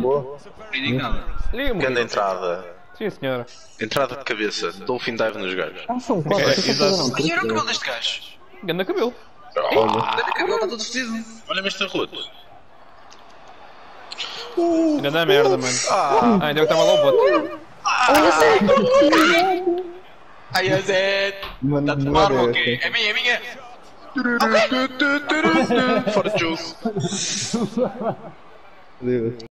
boa. Indicado. Liga-me. Grande entrada. Sim, senhora. Entrada de cabeça. Dolphin dive nos gajos. São quatro. É, Vocês exato. estão fazendo um Olha o truque, cabelo deste gajo. Ganda cabelo. Olha o cabelo, está todo vestido. Olha-me este arroto. Ganda merda, mano. Ah, ainda que estava lá o bote. Ai, a Zé. Mano, Está-te não mal, era ok? essa. É minha, é minha. Fora de jogo. Deus.